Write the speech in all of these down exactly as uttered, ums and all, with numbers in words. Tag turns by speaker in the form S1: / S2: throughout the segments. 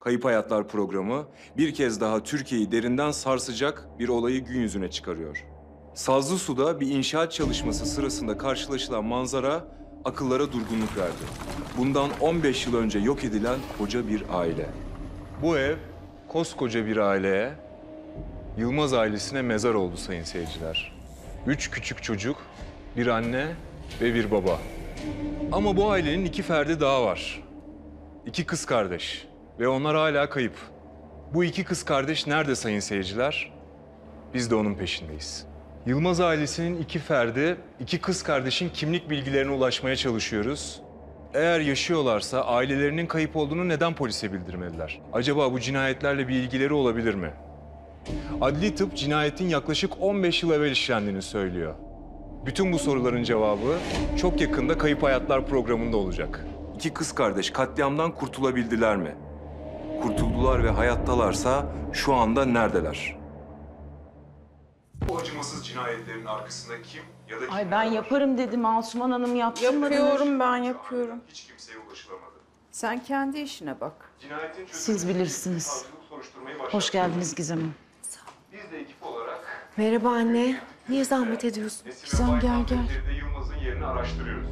S1: Kayıp Hayatlar programı bir kez daha Türkiye'yi derinden sarsacak bir olayı gün yüzüne çıkarıyor. Sazlısu'da bir inşaat çalışması sırasında karşılaşılan manzara akıllara durgunluk verdi. Bundan on beş yıl önce yok edilen koca bir aile. Bu ev koskoca bir aileye, Yılmaz ailesine mezar oldu sayın seyirciler. Üç küçük çocuk, bir anne ve bir baba. Ama bu ailenin iki ferdi daha var. İki kız kardeş ve onlar hala kayıp. Bu iki kız kardeş nerede sayın seyirciler? Biz de onun peşindeyiz. Yılmaz ailesinin iki ferdi, iki kız kardeşin kimlik bilgilerine ulaşmaya çalışıyoruz. Eğer yaşıyorlarsa ailelerinin kayıp olduğunu neden polise bildirmediler? Acaba bu cinayetlerle bir ilgileri olabilir mi? Adli tıp cinayetin yaklaşık on beş yıl evvel işlendiğini söylüyor. Bütün bu soruların cevabı çok yakında Kayıp Hayatlar programında olacak. İki kız kardeş katliamdan kurtulabildiler mi? Kurtuldular ve hayattalarsa şu anda neredeler? Bu acımasız cinayetlerin arkasında kim ya da
S2: Ay ben yaparım dedim Asuman Hanım yaptırmadı.
S3: Yapıyorum ben yapıyorum.
S1: Hiç kimseye ulaşılamadı.
S3: Sen kendi işine bak.
S1: Cinayetin
S2: Siz bilirsiniz. Hoş geldiniz Gizem Hanım.
S1: Biz de ekip olarak
S4: Merhaba anne. Niye zahmet ediyorsun?
S2: Gizem gel gel.
S1: Yılmaz'ın yerini araştırıyoruz.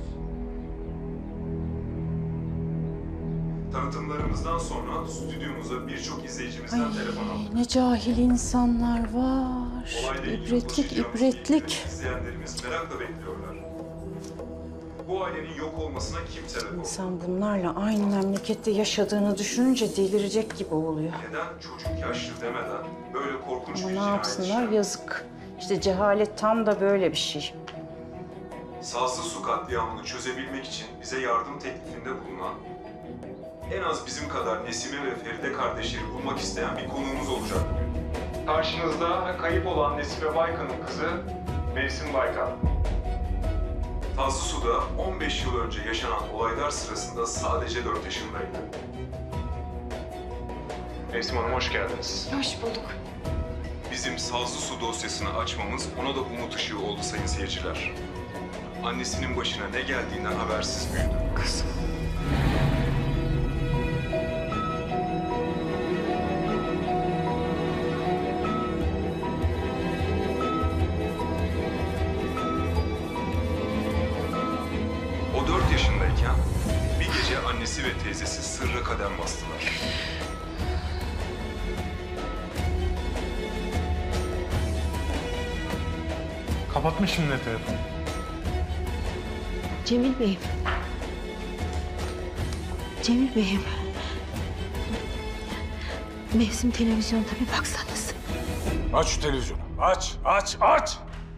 S1: Tanıtımlarımızdan sonra stüdyomuza birçok izleyicimizden
S2: Ay
S1: telefon aldık.
S2: ne cahil insanlar var.
S1: Olayla ilgili
S2: İbretlik
S1: ulaşacağımız
S2: ibretlik.
S1: bilgileri İzleyenlerimiz merakla bekliyorlar. Bu ailenin yok olmasına kim sebep oldu?
S2: İnsan bunlarla aynı memlekette yaşadığını düşününce delirecek gibi oluyor.
S1: Neden çocuk yaşlı demeden böyle korkunç
S2: Ama
S1: bir
S2: ne
S1: cinayet
S2: yapsınlar
S1: işlendi?
S2: yazık. İşte cehalet tam da böyle bir şey.
S1: Sazlısu katliamını çözebilmek için bize yardım teklifinde bulunan, en az bizim kadar Nesime ve Feride kardeşleri bulmak isteyen bir konuğumuz olacak bugün. Karşınızda kayıp olan Nesime Baykan'ın kızı Mevsim Baykan. Sazlısu'da on beş yıl önce yaşanan olaylar sırasında sadece dört yaşındaydı. Mevsim Hanım hoş geldiniz.
S4: Hoş bulduk.
S1: Bizim Sazlısu dosyasını açmamız ona da umut ışığı oldu sayın seyirciler. Annesinin başına ne geldiğinden habersiz büyüdü.
S2: Kızım.
S1: O dört yaşındayken bir gece annesi ve teyzesi sırra kadem bastılar.
S5: Kapatmışım ne telefonu.
S4: Cemil Bey'im. Cemil Bey'im. Mevsim televizyonda bir baksanız.
S5: Aç şu televizyonu. Aç, aç, aç!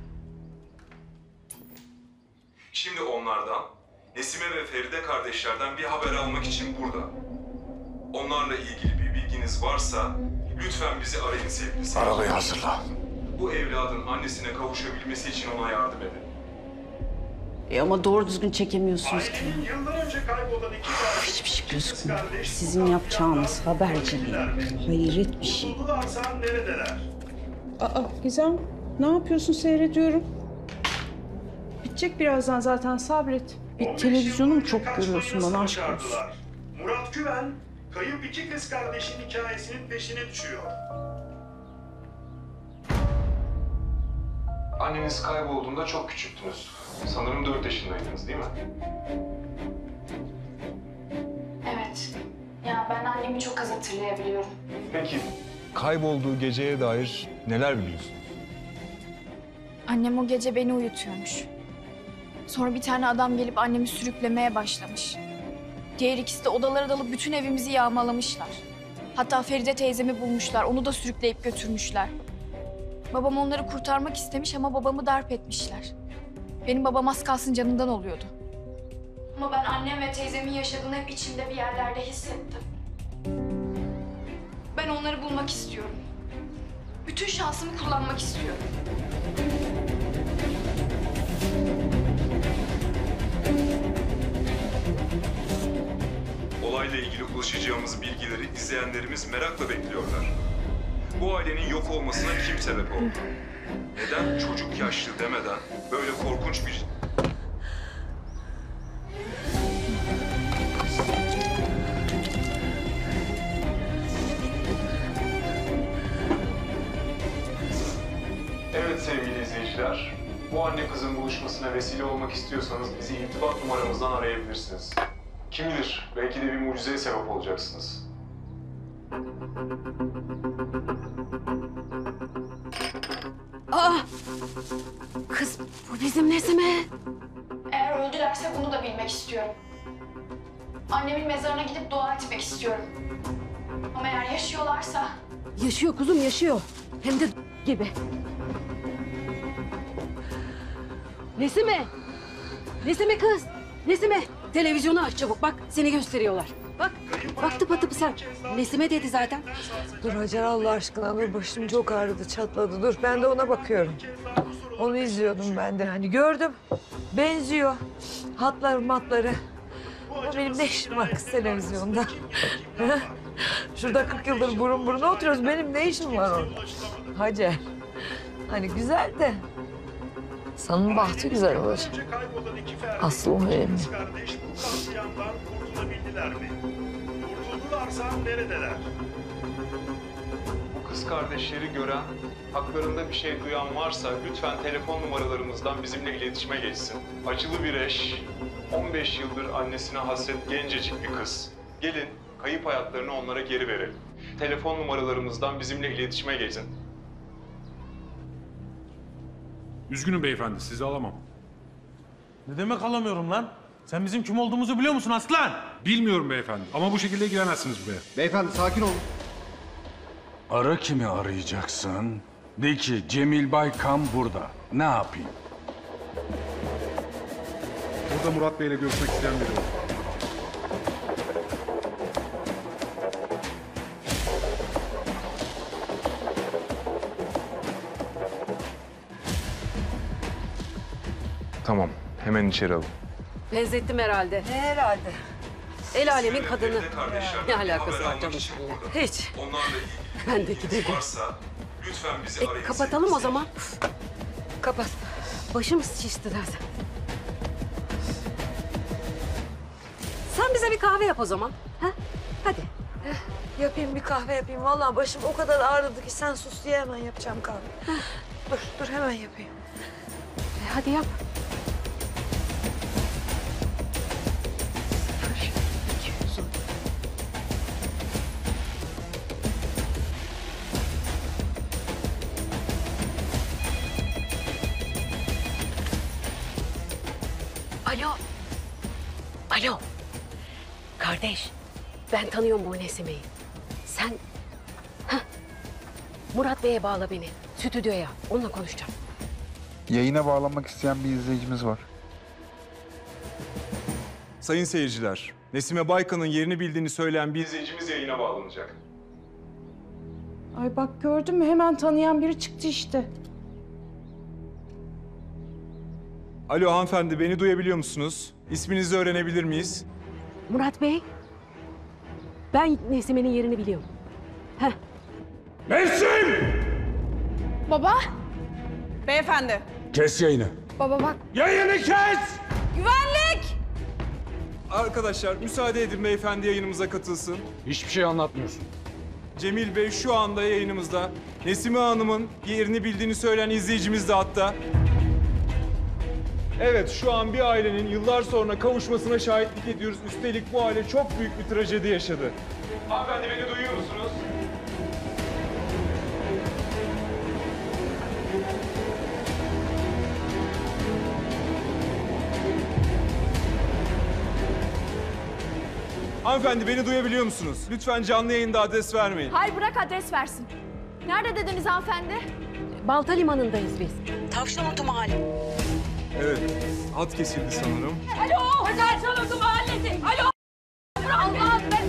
S1: Şimdi onlardan, Nesime ve Feride kardeşlerden bir haber almak için burada. Onlarla ilgili bir bilginiz varsa lütfen bizi arayın sevgili seyirciler.
S5: Arabayı hazırla.
S1: Bu evladın annesine kavuşabilmesi için ona yardım edin.
S2: E ama doğru düzgün çekemiyorsunuz ki.
S6: Yıllar önce kaybolan iki kardeş
S2: Hiçbir şey gözükmüyor. Sizin yapacağınız haberciliği. Hayret bir şey.
S6: buldularsa neredeler?
S3: Aa Gizem ne yapıyorsun seyrediyorum. Bitecek birazdan zaten sabret.
S2: Bir televizyonu mu çok görüyorsun bana aşk olsun.
S6: Murat Güven, kayıp iki kız kardeşin hikayesinin peşine düşüyor.
S1: Anneniz kaybolduğunda çok küçüktünüz. Sanırım dört yaşındaydınız değil mi?
S7: Evet. Ya ben annemi çok az hatırlayabiliyorum.
S1: Peki. Kaybolduğu geceye dair neler biliyorsunuz?
S7: Annem o gece beni uyutuyormuş. Sonra bir tane adam gelip annemi sürüklemeye başlamış. Diğer ikisi de odalara dalıp bütün evimizi yağmalamışlar. Hatta Feride teyzemi bulmuşlar, onu da sürükleyip götürmüşler. Babam onları kurtarmak istemiş ama babamı darp etmişler. Benim babam az kalsın canından oluyordu. Ama ben annem ve teyzemin yaşadığını hep içimde bir yerlerde hissettim. Ben onları bulmak istiyorum. Bütün şansımı kullanmak istiyorum.
S1: Olayla ilgili ulaşacağımız bilgileri izleyenlerimiz merakla bekliyorlar. Bu ailenin yok olmasına kim sebep oldu? Neden çocuk yaşlı demeden böyle korkunç bir... Eğer bu anne kızın buluşmasına vesile olmak istiyorsanız bizi irtibat numaramızdan arayabilirsiniz. Kim bilir, belki de bir mucizeye sebep olacaksınız.
S4: Aa! Kız bu bizim Nesime.
S7: Eğer öldülerse bunu da bilmek istiyorum. Annemin mezarına gidip dua etmek istiyorum. Ama eğer yaşıyorlarsa...
S4: Yaşıyor kuzum yaşıyor. Hem de gibi. Nesime! Nesime kız! Nesime! Televizyonu aç çabuk bak seni gösteriyorlar. Bak, bak tıpa tıpı sen. Nesime dedi zaten.
S8: Dur Hacer Allah aşkına dur başım çok ağrıdı çatladı dur ben de ona bakıyorum. Onu izliyordum ben de hani gördüm benziyor hatları matları. Ama benim ne işim var kız televizyonda? Şurada kırk yıldır burun buruna oturuyoruz benim ne işim var orada? Hacer hani güzel de sanın bahtı güzel olacak. Aslı o önemli.
S6: Kız kardeş bu katliamdan kurtulabildiler mi? Kurtuldularsa neredeler?
S1: Bu kız kardeşleri gören, haklarında bir şey duyan varsa lütfen telefon numaralarımızdan bizimle iletişime geçsin. Acılı bir eş, on beş yıldır annesine hasret gencecik bir kız. Gelin kayıp hayatlarını onlara geri verelim. Telefon numaralarımızdan bizimle iletişime geçin.
S5: Üzgünüm beyefendi, sizi alamam. Ne demek alamıyorum lan? Sen bizim kim olduğumuzu biliyor musun aslan? Bilmiyorum beyefendi ama bu şekilde giremezsiniz buraya.
S9: Beyefendi sakin olun.
S10: Ara kimi arayacaksın? De ki Cemil Baykan burada. Ne yapayım?
S5: Burada Murat Bey'le görüşmek isteyen biri var.
S1: Tamam, hemen içeri alın.
S4: Benzettim herhalde.
S8: Ne herhalde?
S4: El alemin kadını. Ne alakası var canım seninle? Hiç.
S1: Onlarla ilgili
S4: Ben de gidelim.
S1: varsa lütfen bizi
S4: E, kapatalım o zaman.
S8: Kapat.
S4: Başımız şişti zaten. Sen bize bir kahve yap o zaman. Ha? Hadi.
S8: Yapayım bir kahve yapayım. Vallahi başım o kadar ağrıdı ki sen sus diye hemen yapacağım kahve. Dur, dur hemen yapayım.
S4: E, hadi yap. Alo. Alo. Kardeş, ben tanıyorum bu Nesime'yi. Sen... Heh. Murat Bey'e bağla beni. Stüdyoya. Onunla konuşacağım.
S9: Yayına bağlanmak isteyen bir izleyicimiz var.
S1: Sayın seyirciler, Nesime Baykan'ın yerini bildiğini söyleyen bir izleyicimiz yayına bağlanacak.
S3: Ay bak gördün mü hemen tanıyan biri çıktı işte.
S1: Alo hanımefendi, beni duyabiliyor musunuz? İsminizi öğrenebilir miyiz?
S4: Murat Bey, ben Nesime'nin yerini biliyorum. Heh.
S5: Mevsim!
S7: Baba,
S3: Beyefendi.
S5: Kes yayını.
S7: baba bak.
S5: Yayını kes!
S3: Güvenlik!
S1: Arkadaşlar müsaade edin beyefendi yayınımıza katılsın.
S10: Hiçbir şey anlatmıyorsun.
S1: Cemil Bey şu anda yayınımızda. Nesime Hanım'ın yerini bildiğini söyleyen izleyicimiz de hatta. Evet, şu an bir ailenin yıllar sonra kavuşmasına şahitlik ediyoruz. Üstelik bu aile çok büyük bir trajedi yaşadı. Hanımefendi beni duyuyor musunuz? Hanımefendi beni duyabiliyor musunuz? Lütfen canlı yayında adres vermeyin.
S7: Hayır bırak adres versin. Nerede dediniz hanımefendi?
S4: Balta Limanı'ndayız biz.
S2: Tavşanotu mahalle.
S1: Evet, hat kesildi sanırım.
S7: Alo, Hacer Çalıntı Mahallesi. Alo. Allah ben...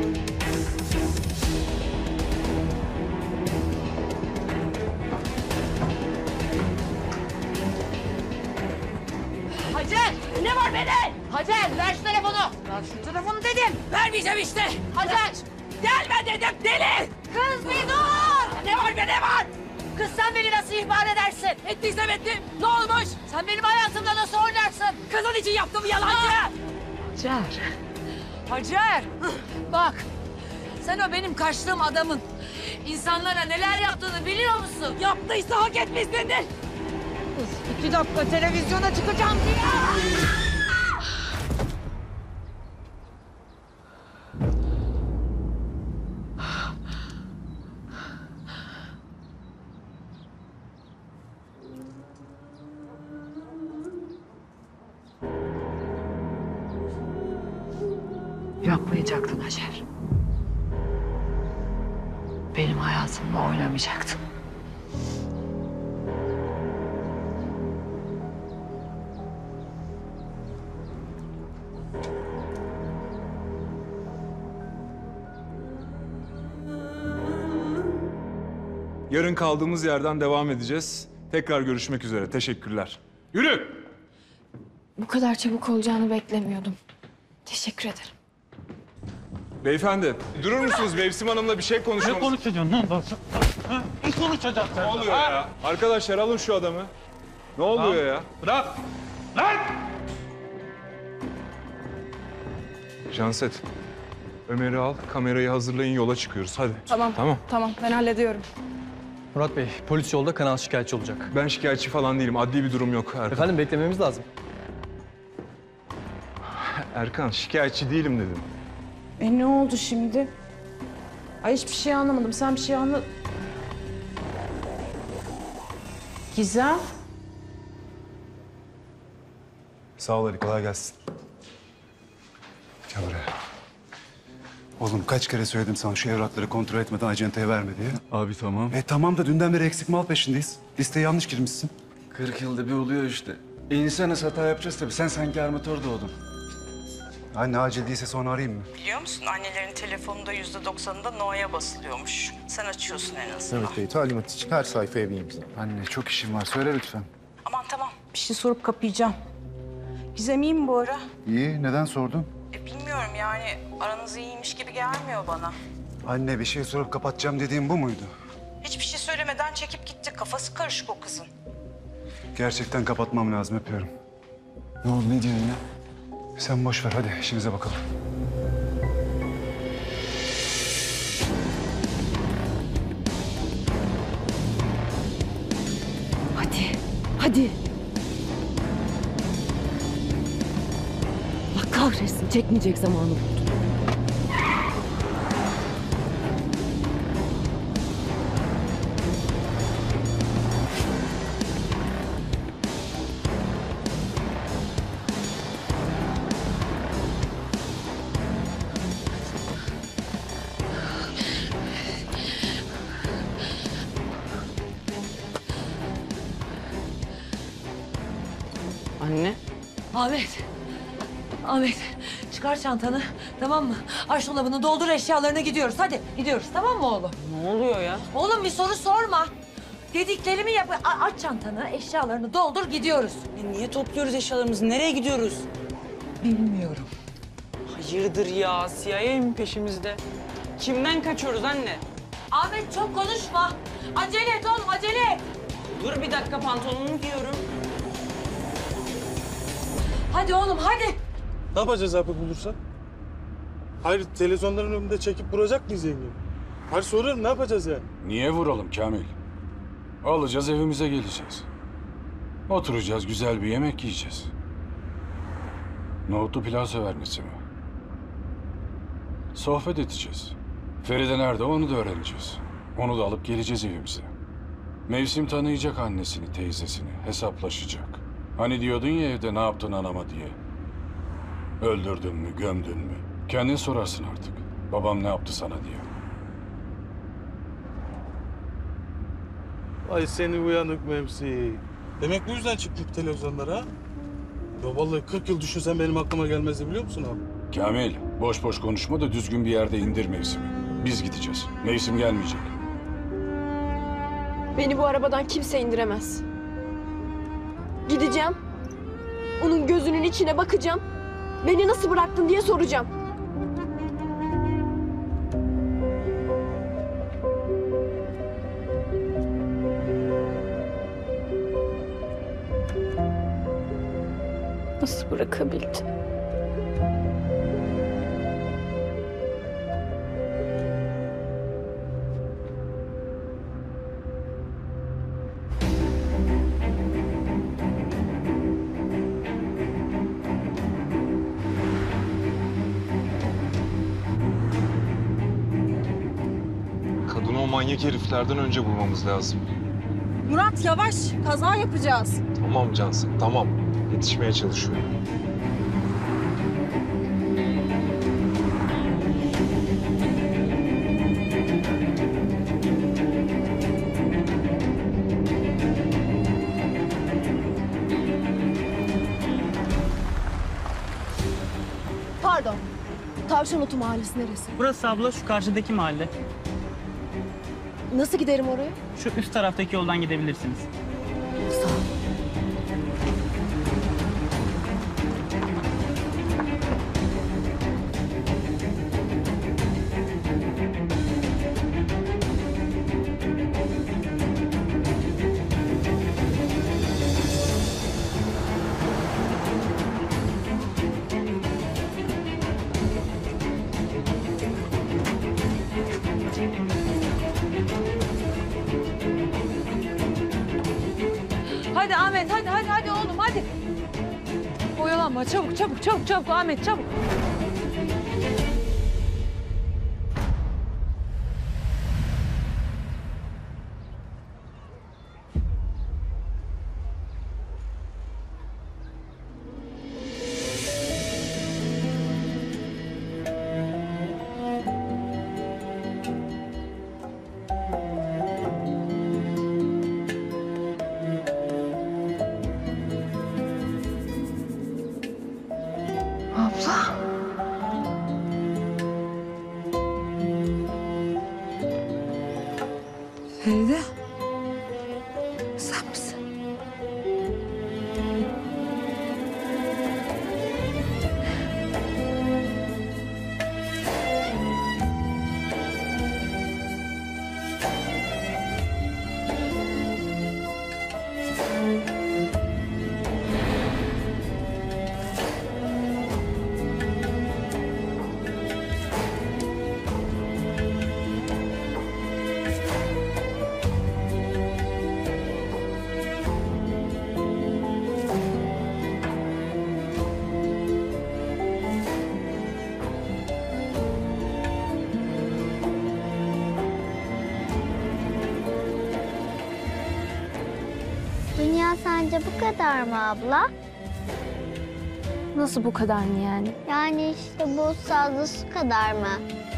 S4: Hacer, ne var beden? Hacer, ver şu telefonu. Ver şu telefonu dedim. Vermeyeceğim işte. Hacer, gelme dedim deli. Kız bir dur. Ne var be ne var? Kız sen beni nasıl ihbar edersin? Ettiysem ettim. Ne olmuş? Sen benim hayatımda nasıl oynarsın? Kızın için yaptım yalancı.
S8: Hacer. Hacer.
S4: Bak, sen o benim kaçtığım adamın insanlara neler yaptığını biliyor musun? Yaptıysa hak etmişsindir.
S8: İki dakika televizyona çıkacağım diye. Yapmayacaktın Hacer. Benim hayatımla oynamayacaktın.
S1: Yarın kaldığımız yerden devam edeceğiz. Tekrar görüşmek üzere. Teşekkürler. Yürü!
S7: Bu kadar çabuk olacağını beklemiyordum. Teşekkür ederim.
S1: Beyefendi, durur musunuz? Mevsim Hanım'la bir şey konuşmamız...
S5: Ne konuşacaksın lan? Ha? Ne konuşacaksın sen?
S1: Ne oluyor ya? Arkadaşlar alın şu adamı. Ne oluyor
S5: Tamam.
S1: ya?
S5: Bırak! Lan!
S1: Janset, Ömer'i al, kamerayı hazırlayın, yola çıkıyoruz. Hadi.
S3: Tamam.
S1: Tamam.
S3: Tamam ben hallediyorum.
S11: Murat Bey, polis yolda, kanal şikayetçi olacak.
S1: Ben şikayetçi falan değilim. Adli bir durum yok Erkan.
S11: Efendim beklememiz lazım.
S1: Erkan, şikayetçi değilim dedim.
S3: E ne oldu şimdi? Ay hiçbir şey anlamadım. Sen bir şey anla... Gizem.
S12: Sağ ol Ali, kolay gelsin. Gel buraya. Oğlum kaç kere söyledim sana şu evrakları kontrol etmeden acenteye verme diye.
S10: Abi tamam.
S12: E tamam da dünden beri eksik mal peşindeyiz. Listeye yanlış girmişsin.
S10: kırk yılda bir oluyor işte. E insanız, hata yapacağız tabii. Sen sanki armatör doğdun.
S12: Anne acil değilse sonra arayayım mı?
S2: Biliyor musun annelerin telefonunda yüzde doksanında no'ya basılıyormuş. Sen açıyorsun en azından.
S9: Evet bey, talimat için her sayfaya bir imza.
S12: Anne çok işim var, söyle lütfen.
S2: Aman tamam. Bir şey sorup kapayacağım. Gizem iyi mi bu ara?
S12: İyi, neden sordun?
S2: E, bilmiyorum yani aranız iyiymiş gibi gelmiyor bana.
S12: Anne bir şey sorup kapatacağım dediğim bu muydu?
S2: Hiçbir şey söylemeden çekip gitti. Kafası karışık o kızın.
S12: Gerçekten kapatmam lazım, öpüyorum.
S10: Ne oldu, ne diyorsun ya?
S12: Sen boş ver, hadi işimize bakalım.
S4: Hadi, hadi. Allah kahretsin, çekmeyecek zamanı buldum.
S2: Anne.
S8: Ahmet. Ahmet çıkar çantanı tamam mı? Aç dolabını doldur eşyalarını gidiyoruz. Hadi gidiyoruz tamam mı oğlum?
S2: Ne oluyor ya?
S8: Oğlum bir soru sorma. Dediklerimi yap. A- aç çantanı eşyalarını doldur gidiyoruz.
S2: E, niye topluyoruz eşyalarımızı? Nereye gidiyoruz?
S8: Bilmiyorum.
S2: Hayırdır ya? C I A mi peşimizde? Kimden kaçıyoruz anne?
S8: Ahmet çok konuşma. Acele et oğlum acele et.
S2: Dur bir dakika pantolonumu giyiyorum.
S8: Hadi oğlum hadi.
S13: Ne yapacağız abi bulursak? Hayır televizyonların önünde çekip vuracak mıyız yenge? Hayır soruyorum ne yapacağız yani?
S10: Niye vuralım Kamil? Alacağız, evimize geleceğiz. Oturacağız, güzel bir yemek yiyeceğiz. Nohutlu pilav sever misin? Sohbet edeceğiz. Feride nerede onu da öğreneceğiz. Onu da alıp geleceğiz evimize. Mevsim tanıyacak annesini, teyzesini, hesaplaşacak. Hani diyordun ya evde ne yaptın anama diye. Öldürdün mü, gömdün mü? Kendin sorarsın artık. Babam ne yaptı sana diye.
S13: Ay seni uyanık Memsi. Demek bu yüzden çıktık televizyonlara ha? Ya vallahi kırk yıl düşünsen benim aklıma gelmezdi biliyor musun abi?
S10: Kamil, boş boş konuşma da düzgün bir yerde indir Mevsim'i. Biz gideceğiz. Mevsim gelmeyecek.
S7: Beni bu arabadan kimse indiremez. Gideceğim. Onun gözünün içine bakacağım. Beni nasıl bıraktın diye soracağım. Nasıl bırakabildin?
S14: manyak heriflerden önce bulmamız lazım.
S15: Murat yavaş, kaza yapacağız.
S14: Tamam Cansu, tamam. Yetişmeye çalışıyorum.
S15: Pardon. Tavşanotu Mahallesi neresi?
S16: Burası abla, şu karşıdaki mahalle.
S15: Nasıl giderim oraya?
S16: Şu üst taraftaki yoldan gidebilirsiniz.
S8: Hadi Ahmet, hadi hadi hadi oğlum hadi. Oyalanma, çabuk çabuk çabuk çabuk Ahmet çabuk. Abla. Feride. Sen misin?
S17: Dünya sence bu kadar mı abla?
S7: Nasıl bu kadar mı yani?
S17: Yani işte bu sazlı su kadar mı?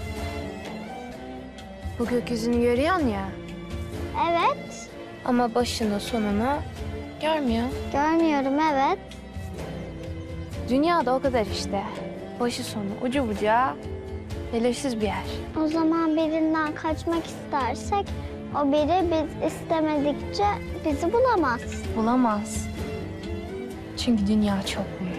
S7: Bu gökyüzünü görüyorsun ya.
S17: Evet.
S7: Ama başını sonunu görmüyor.
S17: Görmüyorum evet.
S7: Dünya da o kadar işte. Başı sonu ucu bucağı belirsiz bir yer.
S17: O zaman birinden kaçmak istersek o biri biz istemedikçe bizi bulamaz.
S7: Bulamaz. Çünkü dünya çok büyük.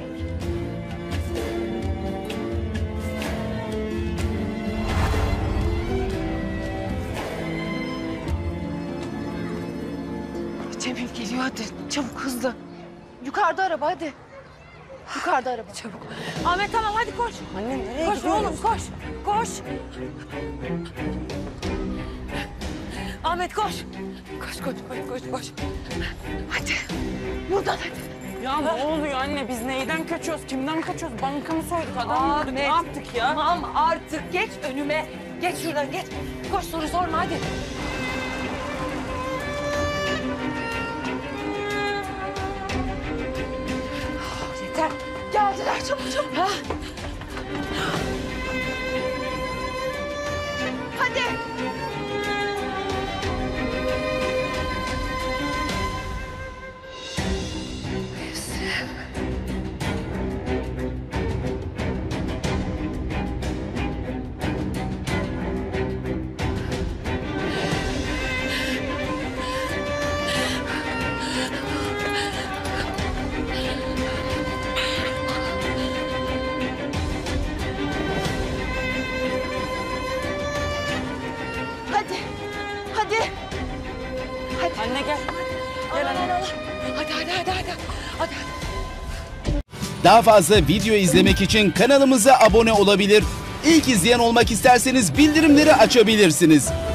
S3: Cemil geliyor hadi. Çabuk hızlı. Yukarıda araba hadi. Yukarıda araba. Çabuk. Ahmet tamam hadi koş. Anne nereye koş gidiyoruz? Oğlum koş. Koş. Ahmet koş. Koş koş koş koş koş. Hadi. Buradan hadi.
S15: Ya ne oluyor anne? Biz neyden kaçıyoruz? Kimden kaçıyoruz? Banka mı soyduk? Adam mı vurduk? Ne yaptık ya?
S3: Tamam artık geç önüme. Geç şuradan geç. Koş soru sorma hadi. Yeter. Geldiler çabuk çabuk. Ha? Hadi. Hadi. Hadi. Hadi.
S15: Anne gel. Gel anne.
S3: Hadi hadi hadi hadi. Hadi.
S18: Daha fazla video izlemek için kanalımıza abone olabilir. İlk izleyen olmak isterseniz bildirimleri açabilirsiniz.